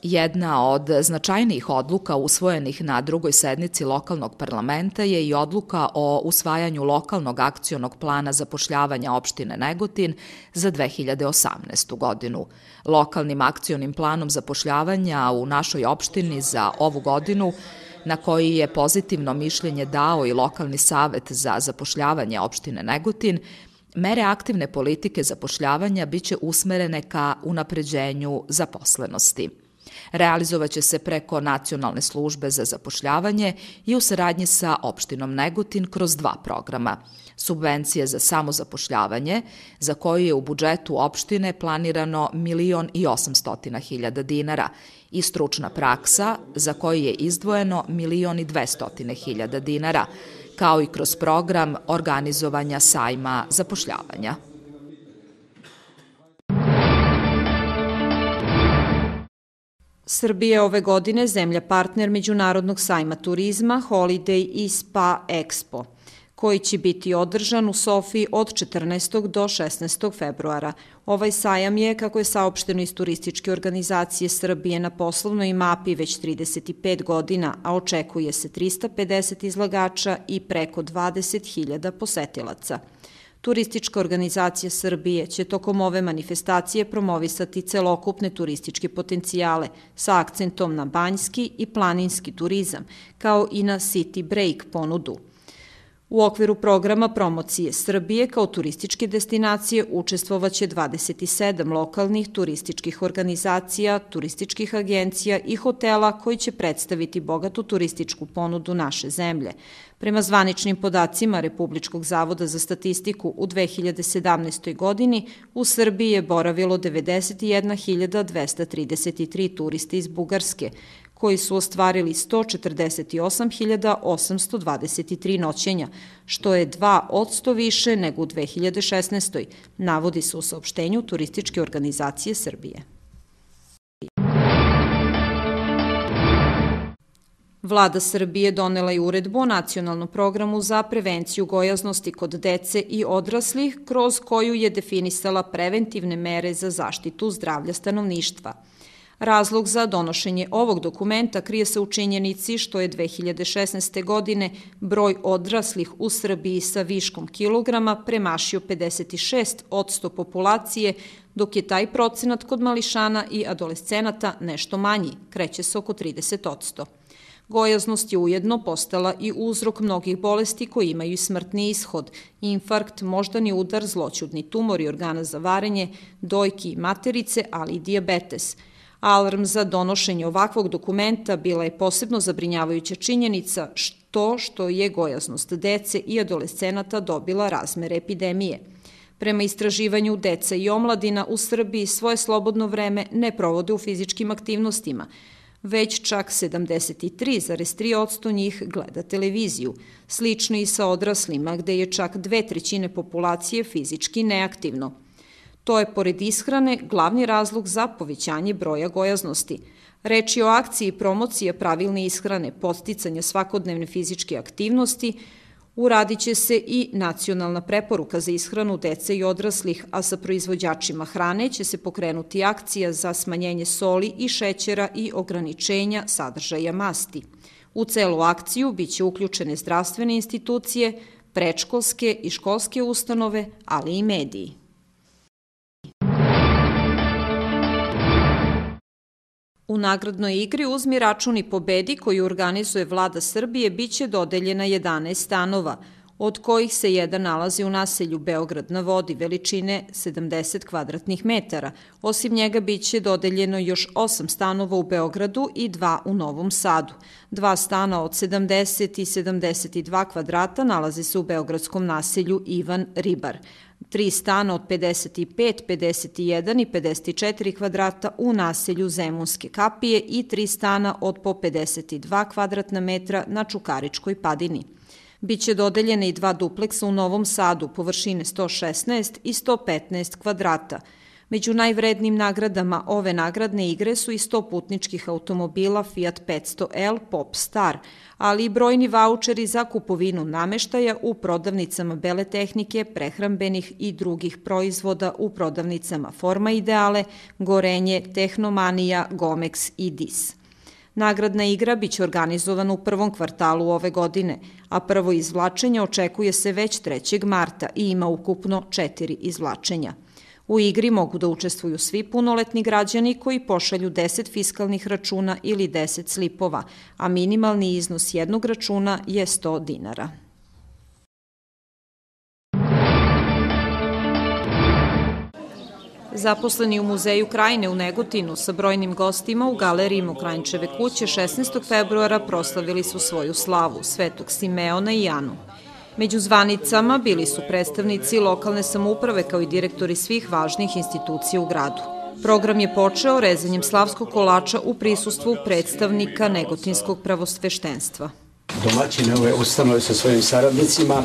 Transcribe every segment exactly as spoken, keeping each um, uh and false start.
Jedna od značajnijih odluka usvojenih na drugoj sednici lokalnog parlamenta je i odluka o usvajanju lokalnog akcionog plana zapošljavanja opštine Negotin za dve hiljade osamnaestu. godinu. Lokalnim akcionim planom zapošljavanja u našoj opštini za ovu godinu, na koji je pozitivno mišljenje dao i lokalni savet za zapošljavanje opštine Negotin, mere aktivne politike zapošljavanja biće usmerene ka unapređenju zaposlenosti. Realizovaće se preko Nacionalne službe za zapošljavanje i u saradnji sa opštinom Negotin kroz dva programa. Subvencije za samozapošljavanje, za koju je u budžetu opštine planirano milion i osamstotina hiljada dinara, i stručna praksa, za koju je izdvojeno milion i dvestotine hiljada dinara, kao i kroz program organizovanja sajma zapošljavanja. Srbija je ove godine zemlja partner Međunarodnog sajma turizma Holiday i Spa Expo, koji će biti održan u Sofiji od četrnaestog do šesnaestog februara. Ovaj sajam je, kako je saopšteno iz Turističke organizacije Srbije, na poslovnoj mapi već trideset pet godina, a očekuje se trista pedeset izlagača i preko dvadeset hiljada posetilaca. Turistička organizacija Srbije će tokom ove manifestacije promovisati celokupne turističke potencijale sa akcentom na banjski i planinski turizam, kao i na city break ponudu. U okviru programa promocije Srbije kao turističke destinacije učestvovaće dvadeset sedam lokalnih turističkih organizacija, turističkih agencija i hotela koji će predstaviti bogatu turističku ponudu naše zemlje. Prema zvaničnim podacima Republičkog zavoda za statistiku, u dve hiljade sedamnaestoj. godini u Srbiji je boravilo devedeset jedna hiljada dvesta trideset tri turista iz Bugarske, koji su ostvarili sto četrdeset osam hiljada osamsto dvadeset tri noćenja, što je dva posto više nego u dve hiljade šesnaestoj. navodi se u saopštenju Turističke organizacije Srbije. Vlada Srbije donela je uredbu o nacionalnom programu za prevenciju gojaznosti kod dece i odraslih, kroz koju je definisala preventivne mere za zaštitu zdravlja stanovništva. Razlog za donošenje ovog dokumenta krije se u činjenici što je dve hiljade šesnaeste. godine broj odraslih u Srbiji sa viškom kilograma premašio pedeset šest posto populacije, dok je taj procenat kod mališana i adolescenata nešto manji, kreće se oko trideset posto. Gojaznost je ujedno postala i uzrok mnogih bolesti koji imaju i smrtni ishod, infarkt, moždani udar, zloćudni tumori organa za varenje, dojki i materice, ali i dijabetes. Alarm za donošenje ovakvog dokumenta bila je posebno zabrinjavajuća činjenica što što je gojaznost dece i adolescenata dobila razmere epidemije. Prema istraživanju, deca i omladina u Srbiji svoje slobodno vreme ne provode u fizičkim aktivnostima, već čak sedamdeset tri zarez tri posto njih gleda televiziju. Slično i sa odraslima, gde je čak dve trećine populacije fizički neaktivno. To je, pored ishrane, glavni razlog za povećanje broja gojaznosti. Reč je o akciji promocije pravilne ishrane, podsticanja svakodnevne fizičke aktivnosti. Uradit će se i nacionalna preporuka za ishranu dece i odraslih, a sa proizvođačima hrane će se pokrenuti akcija za smanjenje soli i šećera i ograničenja sadržaja masti. U celu akciju biće uključene zdravstvene institucije, predškolske i školske ustanove, ali i mediji. U nagradnoj igri Uzmi račun i pobedi, koju organizuje Vlada Srbije, biće dodeljena jedanaest stanova, od kojih se jedan nalazi u naselju Beograd na vodi, veličine sedamdeset kvadratnih metara. Osim njega biće dodeljeno još osam stanova u Beogradu i dva u Novom Sadu. Dva stana od sedamdeset i sedamdeset dva kvadrata nalaze se u beogradskom naselju Ivan Ribar. Tri stana od pedeset pet, pedeset jedan i pedeset četiri kvadrata u naselju Zemunske kapije i tri stana od po pedeset dva kvadratna metra na Čukaričkoj padini. Biće dodeljene i dva dupleksa u Novom Sadu, površine sto šesnaest i sto petnaest kvadrata. Među najvrednijim nagradama ove nagradne igre su i sto putničkih automobila Fiat petsto L Pop Star, ali i brojni vaučeri za kupovinu nameštaja u prodavnicama bele tehnike, prehrambenih i drugih proizvoda u prodavnicama Forma Ideale, Gorenje, Tehnomanija, Gomex i Dis. Nagradna igra biće organizovana u prvom kvartalu ove godine, a prvo izvlačenje očekuje se već trećeg marta i ima ukupno četiri izvlačenja. U igri mogu da učestvuju svi punoletni građani koji pošalju deset fiskalnih računa ili deset slipova, a minimalni iznos jednog računa je sto dinara. Zaposleni u Muzeju Krajine u Negotinu sa brojnim gostima u galeriji Mokranjčeve kuće šesnaestog februara proslavili su svoju slavu, Svetog Simeona i Anu. Među zvanicama bili su predstavnici lokalne samouprave kao i direktori svih važnih institucija u gradu. Program je počeo rezanjem slavskog kolača u prisustvu predstavnika Negotinskog pravosveštenstva. Domaćine ove ustanove sa svojim saradnicima,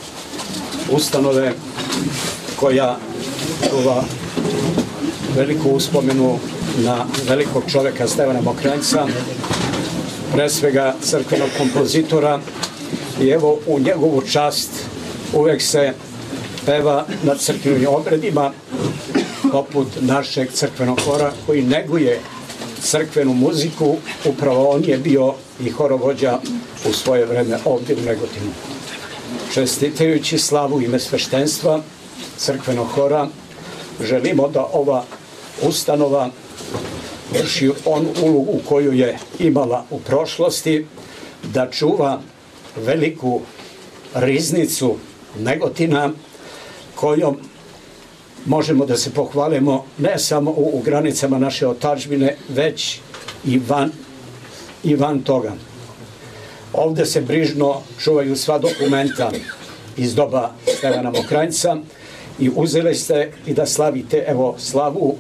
ustanove koja čuva veliku uspomenu na velikog čoveka Stevana Mokranjca, pre svega crkvenog kompozitora, i evo u njegovu čast uvek se peva na crkvenim obredima, poput našeg crkvenog hora koji neguje crkvenu muziku. Upravo on je bio i horovođa u svoje vreme ovdje u Negotinu. Čestitajući slavu ime sveštenstva crkvenog hora, želimo da ova ustanova vrši onu ulogu koju je imala u prošlosti, da čuva veliku riznicu Negotina kojom možemo da se pohvalimo ne samo u, u granicama naše otadžbine, već i van, i van toga. Ovde se brižno čuvaju sva dokumenta iz doba Stevana Mokranjca i uzeli ste i da slavite, evo, slavu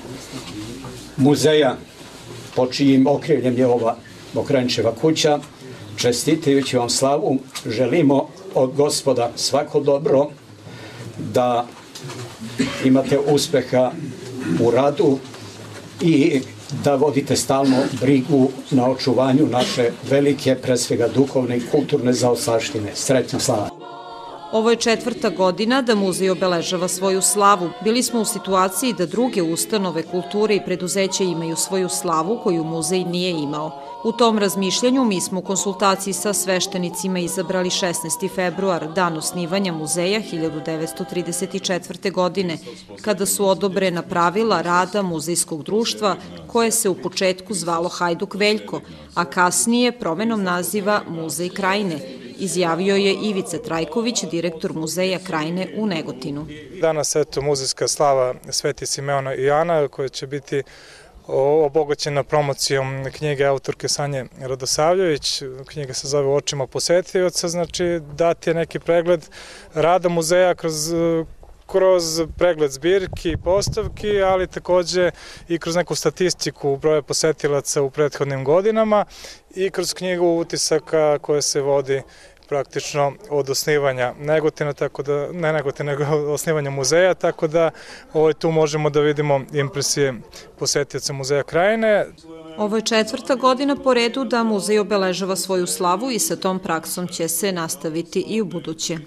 muzeja pod čijim okriljem je ova Mokranjčeva kuća. Čestitajući vam slavu, želimo od Gospoda svako dobro, da imate uspeha u radu i da vodite stalno brigu na očuvanju naše velike, pre svega duhovne i kulturne zaostavštine. Srećna slava! Ovo je četvrta godina da muzej obeležava svoju slavu. Bili smo u situaciji da druge ustanove kulture i preduzeća imaju svoju slavu koju muzej nije imao. U tom razmišljanju mi smo u konsultaciji sa sveštenicima izabrali šesnaesti februar, dan osnivanja muzeja hiljadu devetsto trideset četvrte. godine, kada su odobrena pravila rada muzejskog društva koje se u početku zvalo Hajduk Veljko, a kasnije promenom naziva Muzej Krajine, izjavio je Ivica Trajković, direktor Muzeja Krajine u Negotinu. Danas eto muzejska slava Sveti Simeona i Ana koja će biti obogaćena promocijom knjige autorke Sanje Radosavljević. Knjiga se zove U očima posetioca, znači dati je neki pregled rada muzeja kroz kroz pregled zbirki i postavki, ali takođe i kroz neku statistiku broja posetilaca u prethodnim godinama i kroz knjigu utisaka koja se vodi praktično od osnivanja Negotina, tako da, ne Negotina, nego osnivanja muzeja, tako da ovaj, tu možemo da vidimo impresije posetioca Muzeja Krajine. Ovo je četvrta godina po redu da muzej obeležava svoju slavu i sa tom praksom će se nastaviti i u buduće.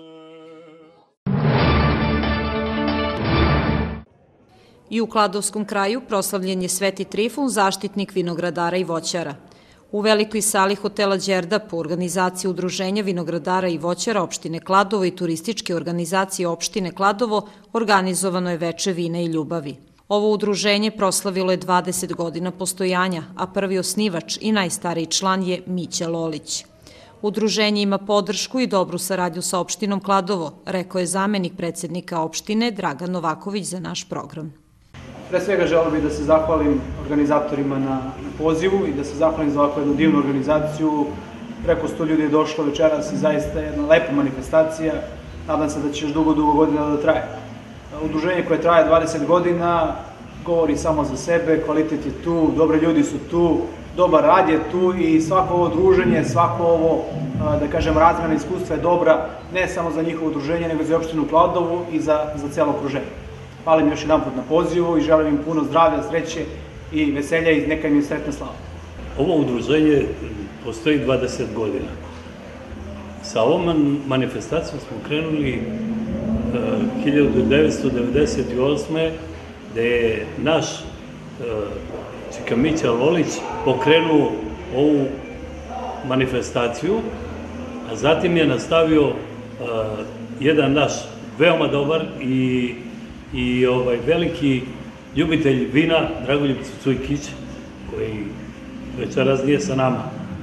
I u Kladovskom kraju proslavljen je Sveti Trifun, zaštitnik vinogradara i voćara. U velikoj sali hotela Đerdap u organizaciji Udruženja vinogradara i voćara opštine Kladovo i turističke organizacije opštine Kladovo organizovano je veče vina i ljubavi. Ovo udruženje proslavilo je dvadeset godina postojanja, a prvi osnivač i najstariji član je Mića Lolić. Udruženje ima podršku i dobru saradnju sa opštinom Kladovo, rekao je zamenik predsednika opštine Dragan Novaković za naš program. Pre svega želeo bih da se zahvalim organizatorima na pozivu i da se zahvalim za ovakvu jednu divnu organizaciju. Preko sto ljudi je došlo večeras i zaista jedna lepa manifestacija. Nadam se da će još dugo, dugo godina da traje. Udruženje koje traje dvadeset godina govori samo za sebe, kvalitet je tu, dobri ljudi su tu, dobar rad je tu i svako ovo druženje, svako ovo, da kažem, razmjena iskustva je dobra ne samo za njihovo udruženje, nego za opštinu Kladovo i za, za cijelo okruženje. hvala im još jedan put na pozivu i želim im puno zdravlja, sreće i veselja i neka im je sretna slava. Ovo udruženje postoji dvadeset godina. Sa ovom manifestacijom smo krenuli hiljadu devetsto devedeset osme. gde je naš Čika Mića Lolić pokrenuo ovu manifestaciju, a zatim je nastavio jedan naš veoma dobar i, i ovaj, veliki ljubitelj vina, Dragoljub Cujkić, koji večeras nije sa nama.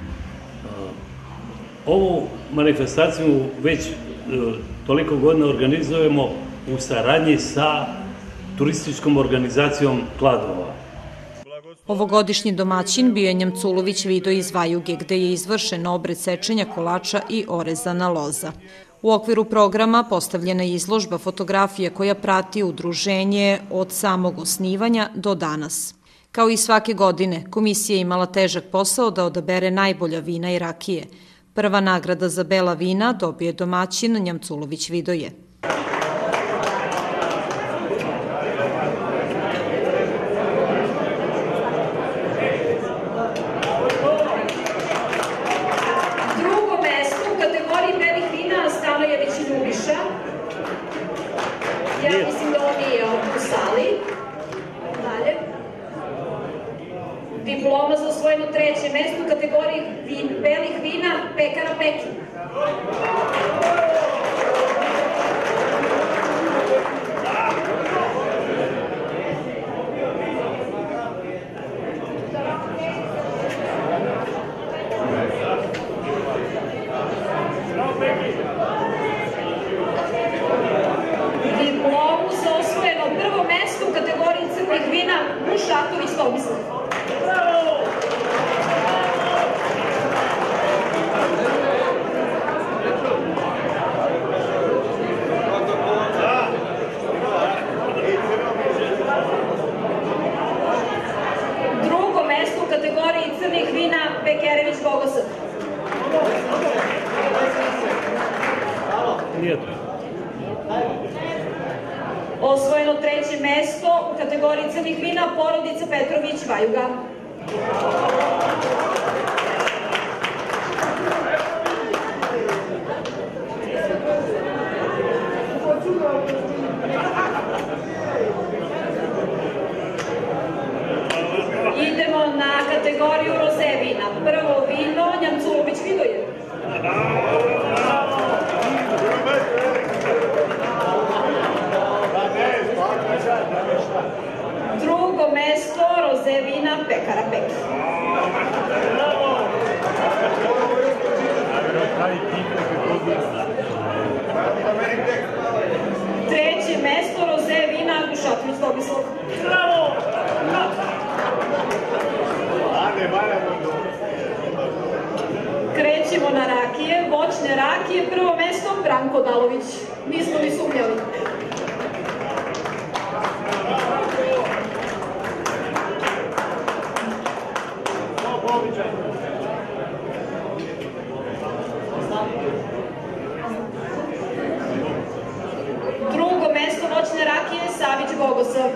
Ovu manifestaciju već toliko godina organizujemo u saradnji sa turističkom organizacijom Kladova. Ovogodišnji domaćin bio je Njamculović Vido iz Vajuge, gde je izvršen obred sečenja kolača i orezana loza. U okviru programa postavljena je izložba fotografija koja prati udruženje od samog osnivanja do danas. Kao i svake godine, komisija je imala težak posao da odabere najbolja vina i rakije. Prva nagrada za bela vina dobije domaćin Njamculović Vidoje. Drugo mesto u kategoriji belih vina Stanojević Ljubiša. Ja mislim da on nije u sali. Dalje. Diploma za osvojeno treće mesto u kategoriji belih vina Pekara Pekin. Diplomu za osvojeno prvo mesto u kategoriji crnih vina Mušatović Tomislav. Drugo mesto u kategoriji crnih vina Bekerević Bogosav. Osvojeno treće mesto u kategoriji crnih vina porodica Petrović Vajuga. Idemo na kategoriju roze vina. Prvo vino Njamculović Vidoje. Drugo mesto roze vina Pekara Pekin. Treće mesto roze vina Gušatović Tomislav. Krećemo na rakije, voćne rakije, prvo mesto Branko Dalović. Nismo ni sumnjali. Drugo mesto voćne rakije Savić Bogosav.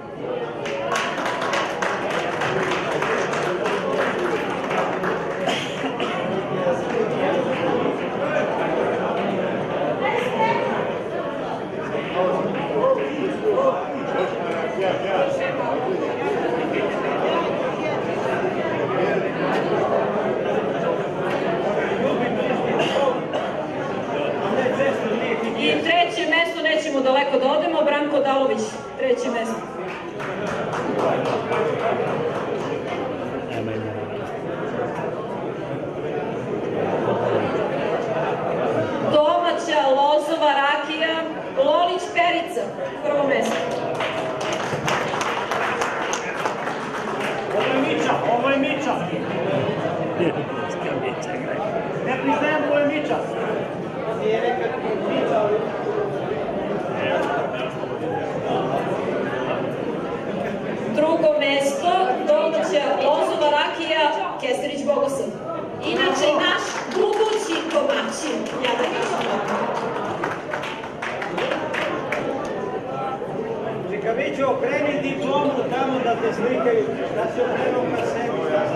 I treće mesto, nećemo daleko da odemo, Branko Dalović, treće mesto. Domaća lozova rakija Lolić Perica, prvo mesto. Ovo je Mića, ovo je Mića. Ne priznajem, ovo je Mića. Drugo mesto, domaća lozova rakija Kesterić Bogosav. Inače, naš budući domaćin. Ja da kažem. Neće okreni diplomu tamo da te slikaju, da se okrenu ka sebi.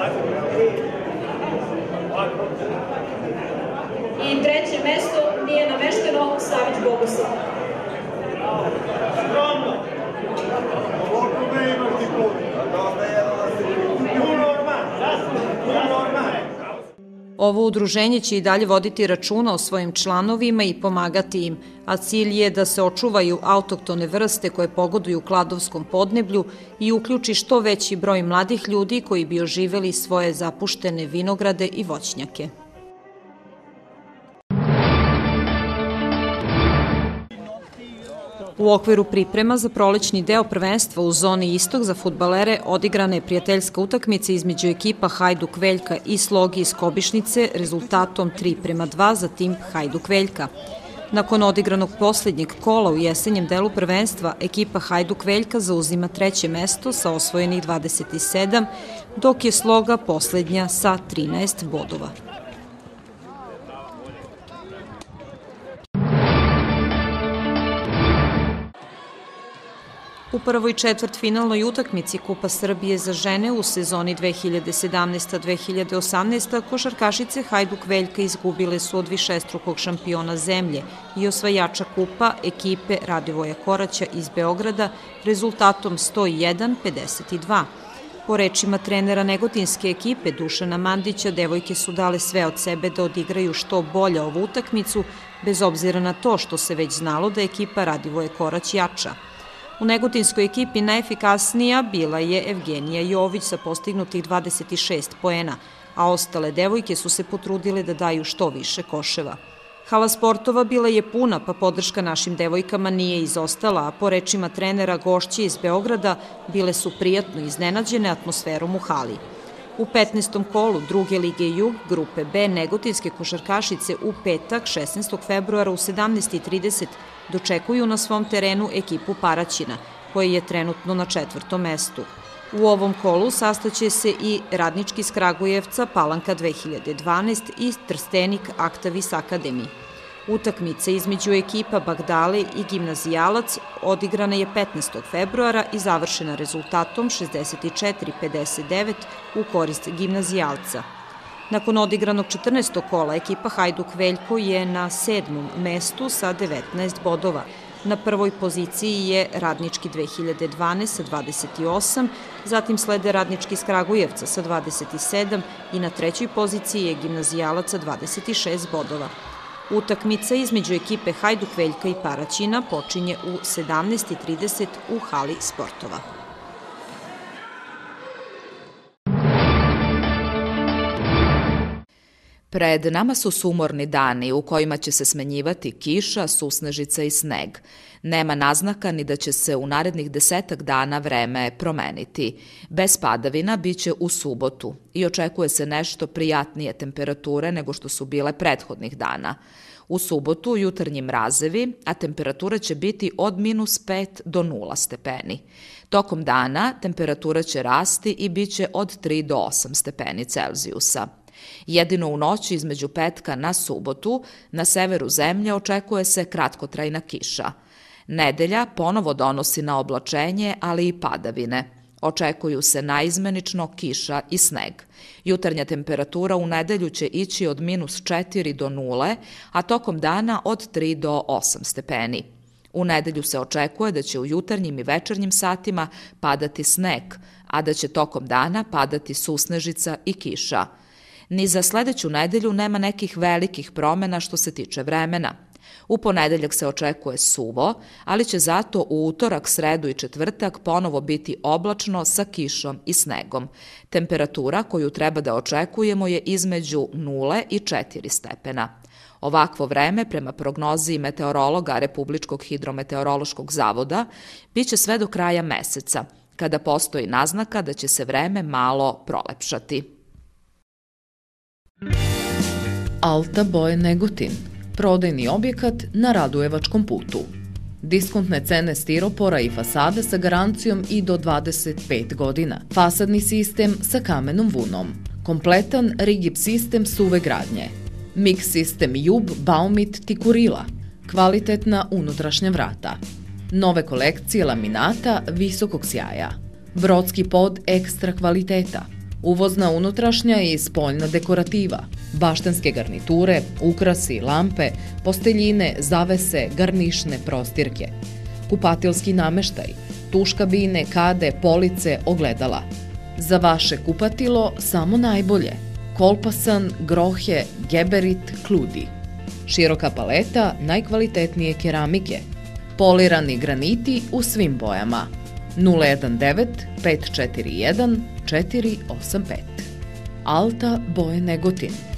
I treće mesto nije namešteno Savić Bogosav. Skromno. Koliko da imaš diplomu? U norma, u norma. Ovo udruženje će i dalje voditi računa o svojim članovima i pomagati im, a cilj je da se očuvaju autohtone vrste koje pogoduju kladovskom podneblju i uključi što veći broj mladih ljudi koji bi oživeli svoje zapuštene vinograde i voćnjake. U okviru priprema za prolećni deo prvenstva u zoni Istok za fudbalere odigrana je prijateljska utakmica između ekipa Hajduk Veljka i Slogi iz Kobišnice rezultatom tri prema dva za tim Hajduk Veljka. Nakon odigranog poslednjeg kola u jesenjem delu prvenstva, ekipa Hajduk Veljka zauzima treće mesto sa osvojenih dvadeset sedam, dok je Sloga poslednja sa trinaest bodova. U prvoj četvrtfinalnoj utakmici Kupa Srbije za žene u sezoni dve hiljade sedamnaesta dve hiljade osamnaesta košarkašice Hajduk Veljka izgubile su od višestrukog šampiona zemlje i osvajača kupa ekipe Radivoja Koraća iz Beograda rezultatom sto jedan pedeset dva. Po rečima trenera negotinske ekipe Dušana Mandića, devojke su dale sve od sebe da odigraju što bolje ovu utakmicu, bez obzira na to što se već znalo da ekipa Radivoje Korać jača. U negotinskoj ekipi najefikasnija bila je Evgenija Jović sa postignutih dvadeset šest poena, a ostale devojke su se potrudile da daju što više koševa. Hala sportova bila je puna, pa podrška našim devojkama nije izostala, a po rečima trenera gošće iz Beograda bile su prijatno iznenađene atmosferom u hali. U petnaestom kolu druge lige Jug, grupe B, negotinske košarkašice u petak, šesnaestog februara u sedamnaest i trideset dočekuju na svom terenu ekipu Paraćina, koji je trenutno na četvrtom mestu. U ovom kolu sastaće se i Radnički iz Kragujevca, Palanka dve hiljade dvanaest i Trstenik Aktavis Akademi. Utakmica između ekipa Bagdale i Gimnazijalac odigrana je petnaestog februara i završena rezultatom šezdeset četiri pedeset devet u korist Gimnazijalca. Nakon odigranog četrnaestog kola ekipa Hajduk Veljko je na sedmom mestu sa devetnaest bodova. Na prvoj poziciji je Radnički dve hiljade dvanaest sa dvadeset osam, zatim slede Radnički iz Kragujevca sa dvadeset sedam i na trećoj poziciji je Gimnazijalac sa dvadeset šest bodova. Utakmica između ekipe Hajduk Veljka i Paraćina počinje u sedamnaest i trideset u hali sportova. Pred nama su sumorni dani u kojima će se smenjivati kiša, susnežica i sneg. Nema naznaka ni da će se u narednih desetak dana vreme promeniti. Bez padavina biće u subotu i očekuje se nešto prijatnije temperature nego što su bile prethodnih dana. U subotu jutarnji mrazevi, a temperatura će biti od minus pet do nula stepeni. Tokom dana temperatura će rasti i biće od tri do osam stepeni Celzijusa. Jedino u noći između petka na subotu na severu zemlje očekuje se kratkotrajna kiša. Nedelja ponovo donosi na oblačenje, ali i padavine. Očekuju se naizmenično kiša i sneg. Jutarnja temperatura u nedelju će ići od minus četiri do nule, a tokom dana od tri do osam stepeni. U nedelju se očekuje da će u jutarnjim i večernjim satima padati sneg, a da će tokom dana padati susnežica i kiša. Ni za sledeću nedelju nema nekih velikih promena što se tiče vremena. U ponedeljak se očekuje suvo, ali će zato u utorak, sredu i četvrtak ponovo biti oblačno sa kišom i snegom. Temperatura koju treba da očekujemo je između nule i četiri stepena. Ovakvo vreme, prema prognozi meteorologa Republičkog hidrometeorološkog zavoda, biće sve do kraja meseca, kada postoji naznaka da će se vreme malo prolepšati. Alta Boje Negotin, prodajni objekat na Radojevačkom putu. Diskontne cene stiropora i fasade sa garancijom i do dvadeset pet godina. Fasadni sistem sa kamenom vunom. Kompletan rigip sistem suve gradnje. Mix sistem Jub, Baumit, Tikurila. Kvalitetna unutrašnja vrata. Nove kolekcije laminata visokog sjaja. Brodski pod ekstra kvaliteta. Uvozna unutrašnja i spoljna dekorativa. Baštenske garniture, ukrasi, lampe, posteljine, zavese, garnišne prostirke. Kupatilski nameštaj. Tuš kabine, kade, police, ogledala. Za vaše kupatilo samo najbolje. Kolpasan, grohe, geberit, kludi. Široka paleta najkvalitetnije keramike. Polirani graniti u svim bojama. nula jedan devet pet četiri jedan četiri osam pet. Alta Boje Negotin.